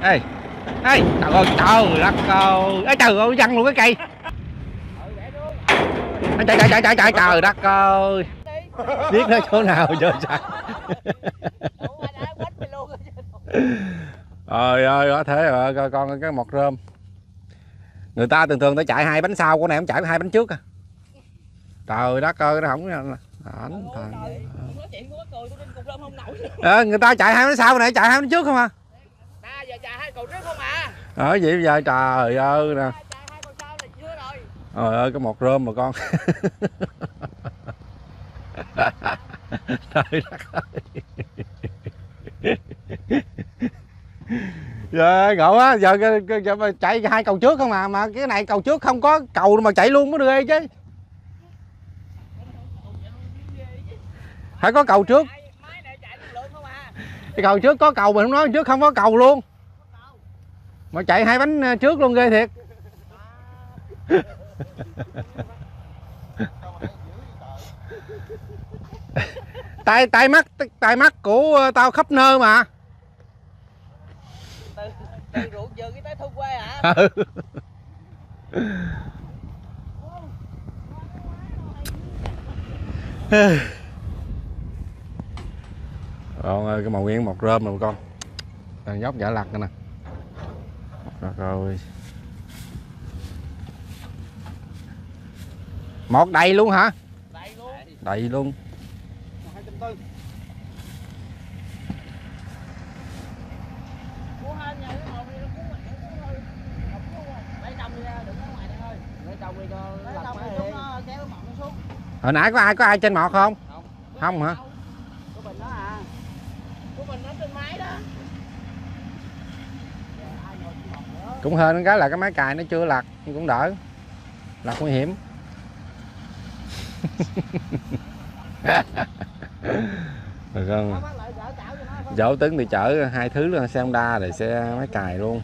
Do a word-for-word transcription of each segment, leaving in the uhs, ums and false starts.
Ê, ê, trời ơi, trời đất ơi, ê trời ơi, văng luôn cái cây. Trời trời trời trời trời trời đất ơi. Biết nó chỗ nào chơi sao. Trời ơi, có thế rồi, coi con cái mọt rơm. Người ta thường thường ta chạy hai bánh sau, con này không chạy hai bánh trước à. Trời đất ơi, nó không ảnh thằng. À, người ta chạy hai bánh sau này chạy hai bánh trước không à. Ta giờ chạy hai cầu trước không à. Ở vậy bây giờ trời ơi nè. Trời ơi cái mọt rơm mà con. Trời đất ơi. Giờ ngộ á, giờ, giờ, giờ chạy hai cầu trước không à, mà cái này cầu trước không có cầu mà chạy luôn mới được chứ. Phải có cầu trước. Cái cầu trước có cầu mà không nói trước không có cầu luôn. Mà chạy hai bánh trước luôn ghê thiệt. tay tay mắt tay mắt của tao khắp nơi mà. Từ, từ ruộng vườn cái tới thôn quê hả? Con ơi, cái màu nguyên mọt rơm rồi con. Đang dốc giả lặt nè. Rồi. Mọt đầy luôn hả? Đầy luôn. Đầy luôn. hai trăm tư. Mua hai nhà cái mọt này nó cuốn mẹ cuốn thôi. Lấy đồng đi ra đừng có ngoài đây thôi. Lấy đồng đi cho lật máy đi. Nó kéo mọt nó xuống. Hồi nãy có ai có ai trên mọt không? Không. Không hả? Của mình đó à. Của mình nó trên máy đó. Cũng hên cái là cái máy cài nó chưa lật cũng đỡ. Lật nguy hiểm. Được không? Dẫu Tấn thì chở hai thứ luôn, xe Honda rồi xe máy cài luôn.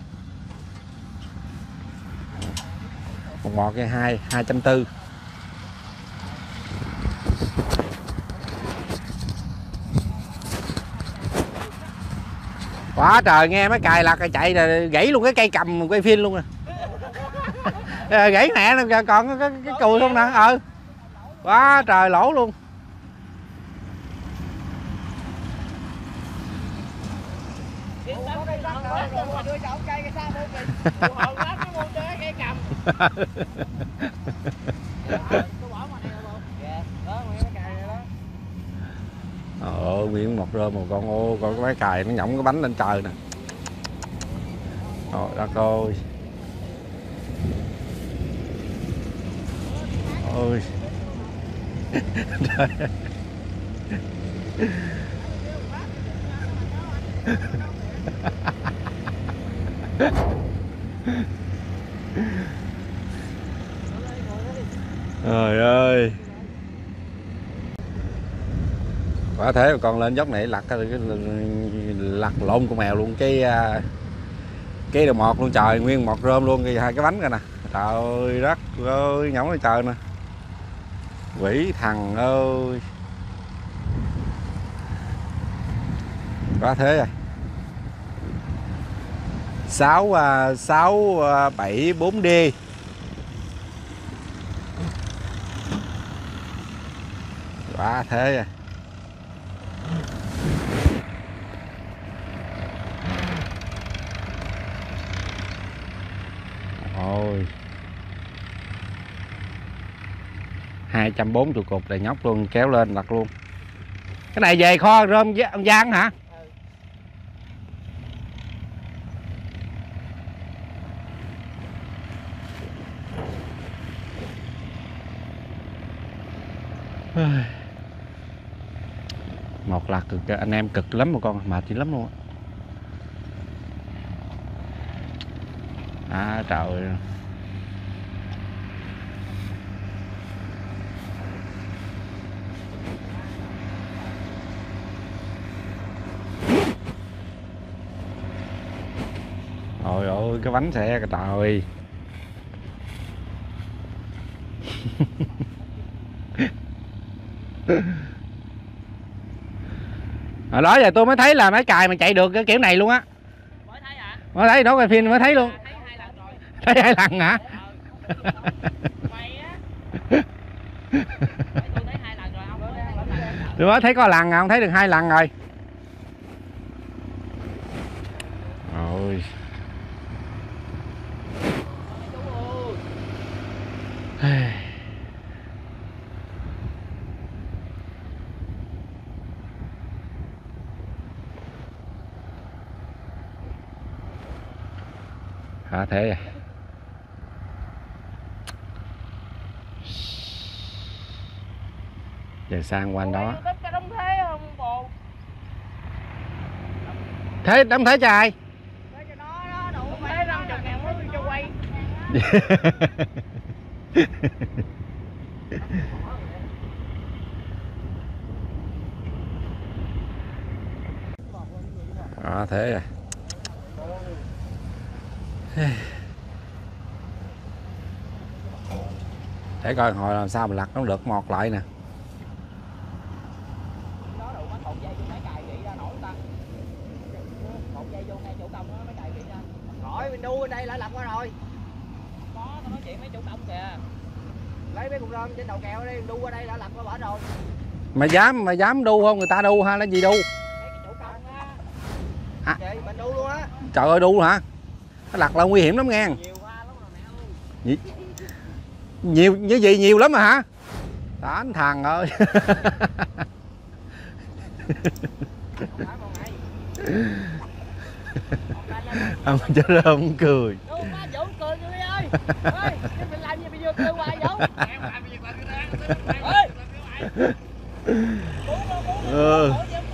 Một mọt cái hai hai trăm tư. Quá trời, nghe máy cài lật chạy rồi gãy luôn cái cây cầm quay phim luôn nè. Gãy mẹ nè, còn cái, cái, cái cùi không nè. Ờ. Quá trời lỗ luôn. Ờ, nguyên một rơm một con ô, con cái máy cài nó nhỏng cái bánh lên trời nè. Trời đất ơi. Ôi. Trời. Trời ơi. Quá thế mà con lên dốc này lặt cái lặt lộn con mèo luôn cái cái đầu mọt luôn, trời nguyên mọt rơm luôn cái hai cái bánh rồi nè. Trời ơi đất ơi, nhõng lên trời nè. Quỷ thằng ơi. Quá thế rồi. sáu sáu bảy bốn D. Quá thế rồi. Ôi. hai trăm bốn mươi cục đầy nhóc luôn, kéo lên lật luôn. Cái này về kho rơm ông Giang hả? Ừ. Một lật cực, anh em cực lắm mà con, mệt dữ lắm luôn á. À trời. Trời ơi cái bánh xe kìa trời. Hồi đó giờ tôi mới thấy là máy cài mà chạy được cái kiểu này luôn á. Mới thấy hả? Mới thấy đổ coi phim mới thấy luôn. Thấy hai lần rồi. Thấy hai lần hả? Mày á. Tôi thấy hai lần rồi ông. Tôi mới thấy có lần à, không thấy được hai lần rồi. Rồi. À thế à. Giờ sang quanh đó. Thế đóng thế cho ai? Thế năm chục ngàn mới cho quay. À thế à. Để coi hồi làm sao mà lặt nó được mọt lại nè. Rồi mình đu bên đây lại lật qua rồi. Có, tao nói chuyện mấy chủ công kìa. Lấy mấy cục rơm trên đầu kèo đi, đu qua đây đã lật qua bển rồi. Mày dám mày dám đu không? Người ta đu hay là gì đu? Mấy cái chủ công á. À. Chị mình đu luôn á. Trời ơi đu hả? Nó lật là nguy hiểm lắm nghe. Nhiều qua lắm rồi mẹ ơi. Gì? Nhiều như gì nhiều lắm mà hả? Đánh thằng ơi. Ông chết rồi ông cười. Đâu má Vũ cười cho đi ơi. Ơi, cái mình làm gì bây giờ cười hoài Vũ? Em làm gì vậy con? Ơi. Ừ.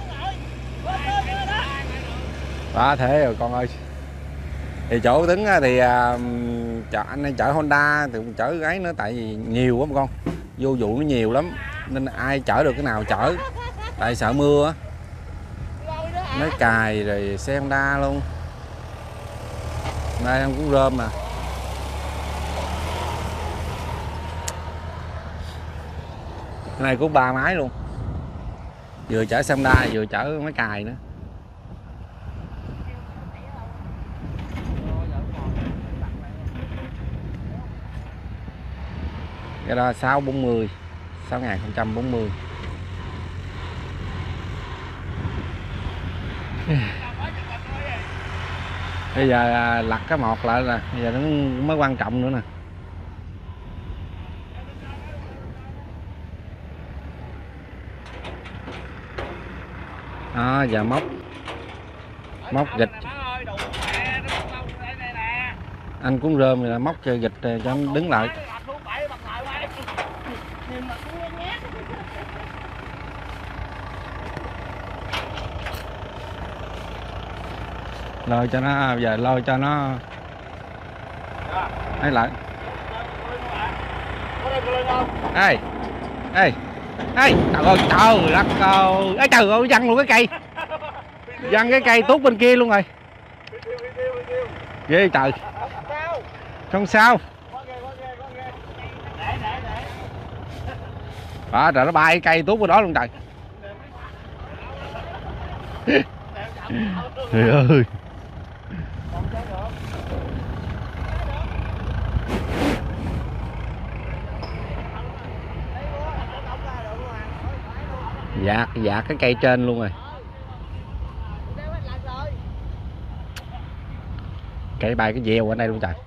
Đó thế rồi con ơi. Thì chỗ tính thì chợ anh ấy chở Honda thì chở gái nữa tại vì nhiều quá con. Vô vụ nó nhiều lắm nên ai chở được cái nào chở. Tại sợ mưa á. Máy cài rồi xe Honda luôn. Đây em cũng rơm mà. Cái này cũng ba máy luôn. Vừa chở xe Honda vừa chở máy cài nữa. Cái đó sáu bốn mươi sáu nghìn không trăm bốn mươi. Bây giờ lặt cái một lại nè, bây giờ nó mới quan trọng nữa nè. Đó, giờ móc móc gịch. Anh cũng rơm rồi móc cho gịch cho anh đứng lại. Lôi cho nó, giờ lôi cho nó ấy lại. Ê ê ê trời ơi trời đất ơi. Ê trời ơi văng luôn cái cây, văng cái cây tuốt bên kia luôn rồi. Ghê trời. Không sao. Đó trời nó bay cây tuốt bên đó luôn trời. Trời ơi. Dạ dạ cái cây trên luôn rồi. Cây bay cái dèo ở đây luôn trời.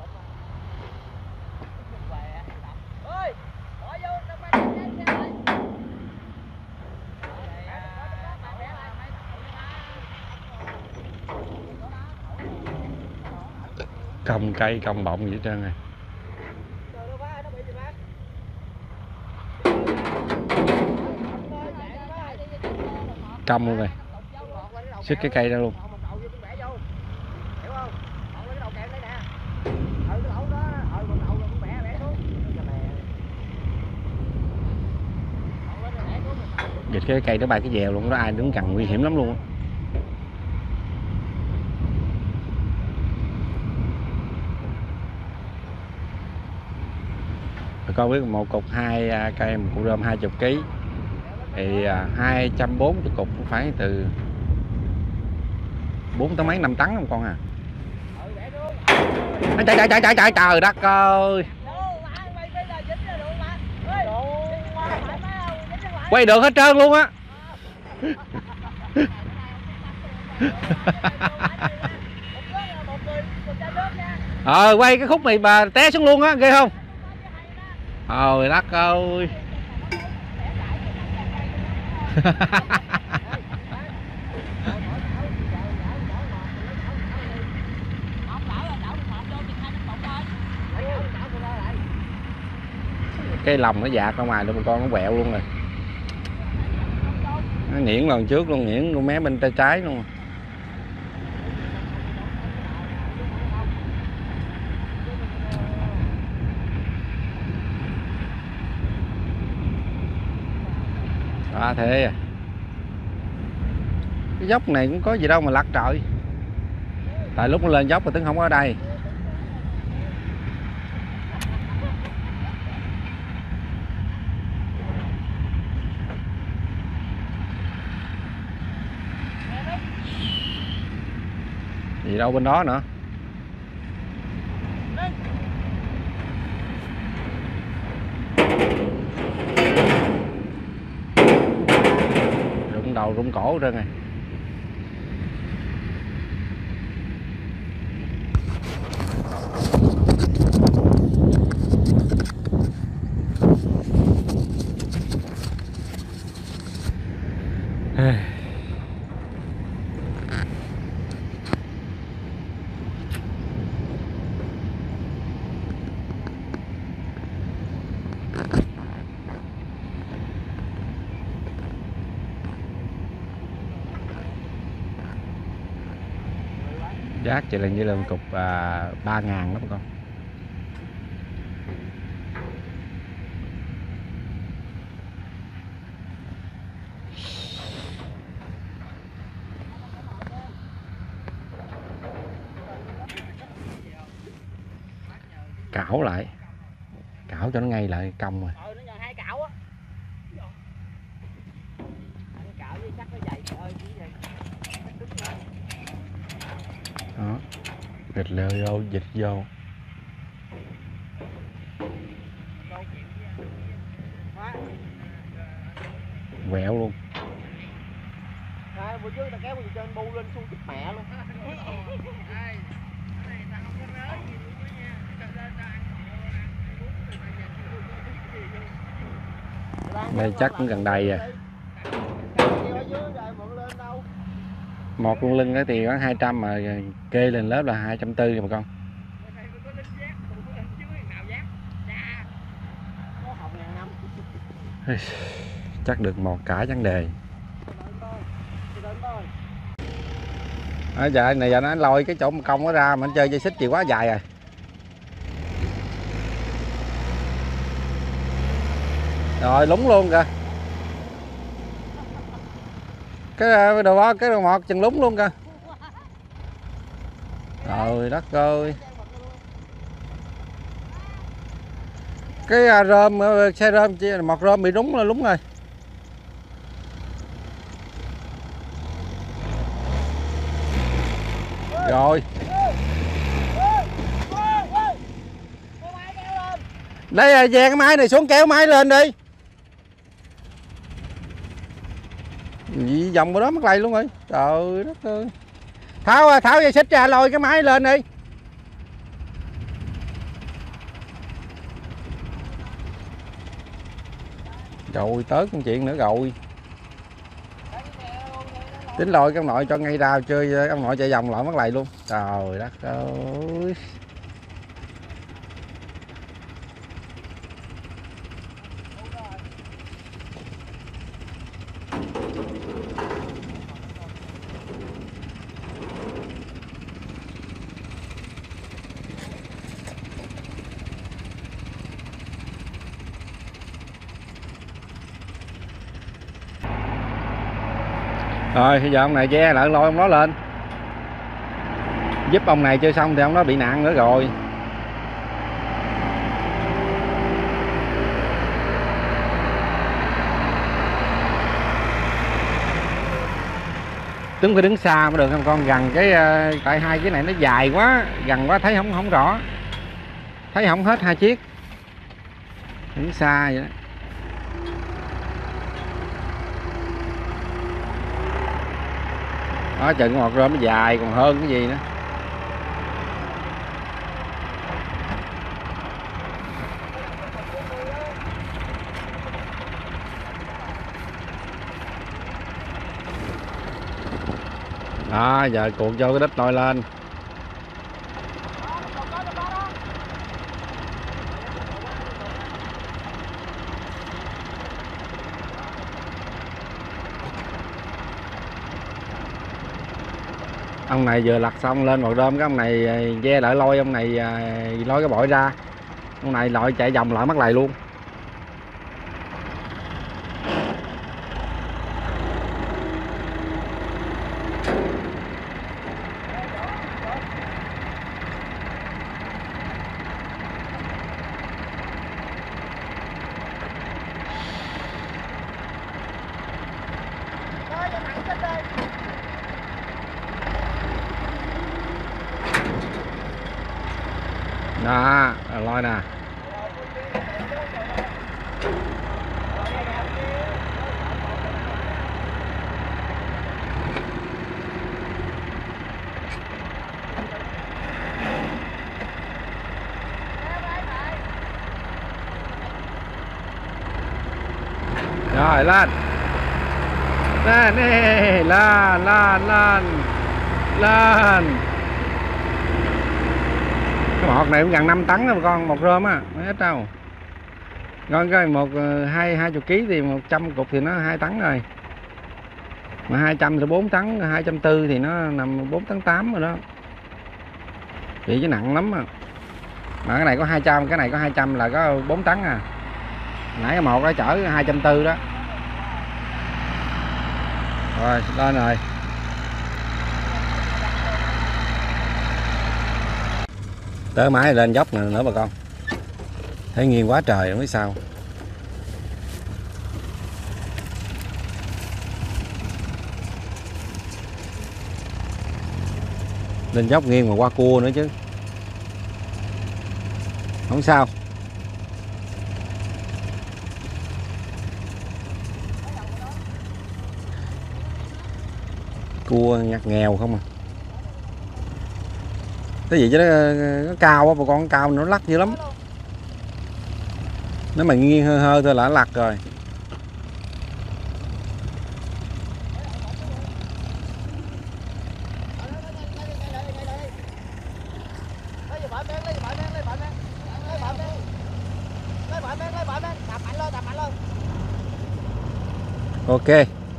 Cong cây cong bọng vậy hết trơn rồi. Cong luôn rồi. Xích cái cây ra luôn. Dịch cái cây nó bay cái dèo luôn đó, ai đứng gần nguy hiểm lắm luôn. Con biết một cục hai cây, một cục rơm hai mươi ký thì hai trăm bốn mươi cục cũng phải từ bốn tới mấy năm tấn không con à. Chạy chạy chạy chạy chạy trời đất ơi. Quay được hết trơn luôn á. Ờ quay cái khúc này bà té xuống luôn á, ghê không? Trời đất ơi. Cái lòng nó dạt ra ngoài luôn, con nó quẹo luôn rồi. Nó nghiễn lần trước luôn, nghiễn con mé bên tay trái luôn. Đó thế à. Cái dốc này cũng có gì đâu mà lắc trời. Tại lúc nó lên dốc thì Tuấn không có ở đây. Gì đâu bên đó nữa. Rụng đầu rụng cổ ra này. Giá chỉ là như là một cục à, ba ngàn đó con. Cảo lại, cảo cho nó ngay lại cong rồi. Đó, vịt leo vô, vịt vô. Quẹo luôn. À, bữa trước ta kéo mình trên bu lên xuống chích mẹ luôn. Đây chắc cũng gần đây rồi. Một con lưng thì khoảng hai trăm mà kê lên lớp là hai trăm tư rồi mà con. Chắc được một cả vấn đề. Ở giờ này giờ nó lôi cái chỗ cong nó ra mà nó chơi dây xích gì quá dài rồi. Rồi lúng luôn kìa. Cái đồ đó, cái đồ mọt chừng lúng luôn kìa. Trời đất ơi. Cái rơm, xe rơm, mọt rơm bị rúng là lúng rồi. Rồi. Đây là về cái máy này xuống kéo máy lên đi. Gì vòng vào đó mất lầy luôn rồi. Trời đất ơi. Tháo tháo dây xích ra lôi cái máy lên đi. Rồi tới công chuyện nữa rồi. Tính lôi cái ông nội cho ngay ra chơi, ông nội chạy vòng lại mất lầy luôn. Trời đất ơi. Rồi bây giờ ông này che lại lôi ông nó lên. Giúp ông này chơi xong thì ông nó bị nạn nữa rồi. Đứng phải đứng xa mới được không con, gần cái tại hai cái này nó dài quá, gần quá thấy không không rõ, thấy không hết hai chiếc, đứng xa vậy đó. Đó chừng cái mọt rơm nó dài còn hơn cái gì nữa. Đó giờ cuộn cho cái đít nồi lên. Ông này vừa lặt xong lên màu rơm, cái ông này ve lại lôi, ông này lôi cái bội ra, ông này lội chạy vòng lại mất lầy luôn. Đó, lôi nè. Rồi lên. Lên đi, lên, lên, lên. Lên. Cái mọt này cũng gần năm tấn rồi con, mọt rơm á, không hết đâu. Con cái một hai hai chục ký thì một trăm cục thì nó hai tấn rồi. Mà hai trăm thì bốn tấn, hai trăm tư thì nó nằm bốn tấn tám rồi đó. Vậy chứ nặng lắm à. Mà cái này có hai trăm, cái này có hai trăm là có bốn tấn à. Nãy cái một nó chở hai trăm tư đó. Rồi, lên rồi. Tới mái lên dốc này nữa bà con. Thấy nghiêng quá trời không biết sao. Lên dốc nghiêng mà qua cua nữa chứ. Không sao. Cua nhặt nghèo không à. Cái gì chứ nó, nó cao á bà con, cao nó lắc dữ lắm. Nếu mà nghiêng hơi hơi thôi là nó lặt rồi. Ok.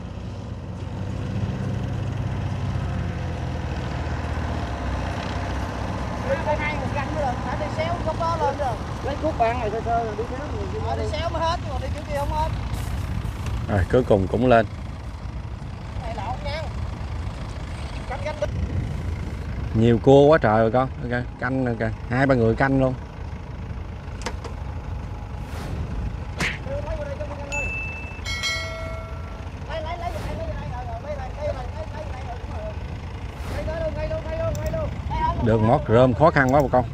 Lấy cuốc ăn rồi sơ sơ rồi đi xéo rồi đi xéo mới hết, còn đi kiểu kia không hết. Rồi cuối cùng cũng lên. Này lộn nha. Canh canh đi. Nhiều cua quá trời rồi con. Okay. Canh rồi kìa, hai ba người canh luôn. Được mót rơm khó khăn quá bà con.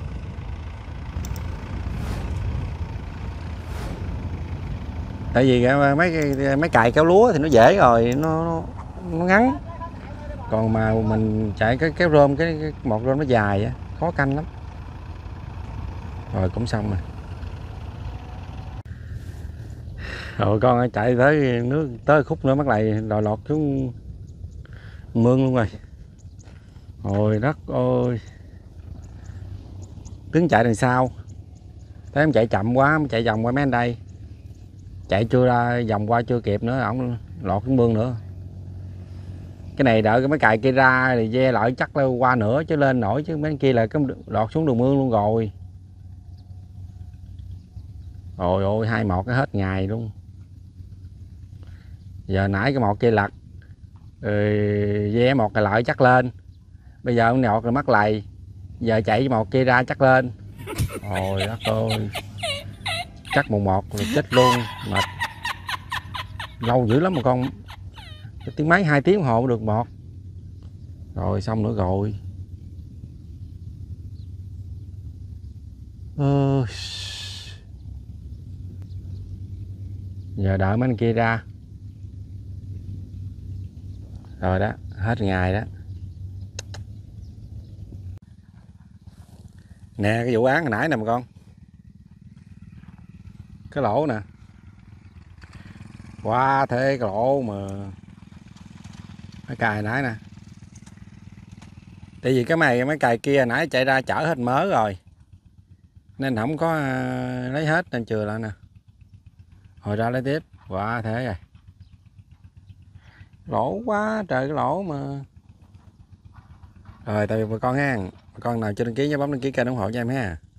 Tại vì mấy cái mấy cài kéo lúa thì nó dễ rồi, nó nó ngắn. Còn mà mình chạy cái kéo rơm, cái, cái mọt rơm nó dài á, khó canh lắm. Rồi cũng xong rồi. Rồi con ơi, chạy tới nước tới khúc nữa mất lại lòi lọt xuống mương luôn rồi. Ôi đất ơi. Tính chạy đằng sau. Thấy em chạy chậm quá, em chạy vòng qua mấy anh đây. Chạy chưa ra, vòng qua chưa kịp nữa, ổng lọt xuống mương nữa. Cái này đợi cái mấy cài kia ra thì ve lại chắc là qua nữa chứ lên nổi, chứ mấy kia là cái lọt xuống đường mương luôn rồi. Ôi ôi, hai mọt cái hết ngày luôn. Giờ nãy cái mọt kia lật, rồi ve mọt lại chắc lên. Bây giờ ông nọt rồi mắc lầy. Giờ chạy cái mọt kia ra chắc lên. Ôi đất ơi. Chắc một mọt rồi chết luôn, mệt. Lâu dữ lắm mà con. Tiếng mấy hai tiếng đồng hồ mới được mọt. Rồi xong nữa rồi. Ờ, giờ đợi mấy anh kia ra. Rồi đó, hết ngày đó. Nè cái vụ án hồi nãy nè mà con. Cái lỗ nè. Quá thế cái lỗ mà cái cài nãy nè. Tại vì cái mày mấy cài kia nãy chạy ra chở hết mớ rồi. Nên không có à, lấy hết nên chừa lại nè. Hồi ra lấy tiếp. Quá thế rồi. Lỗ quá trời cái lỗ mà. Rồi tạm biệt bà con ha. Bà con nào chưa đăng ký nhớ bấm đăng ký kênh ủng hộ cho em ha.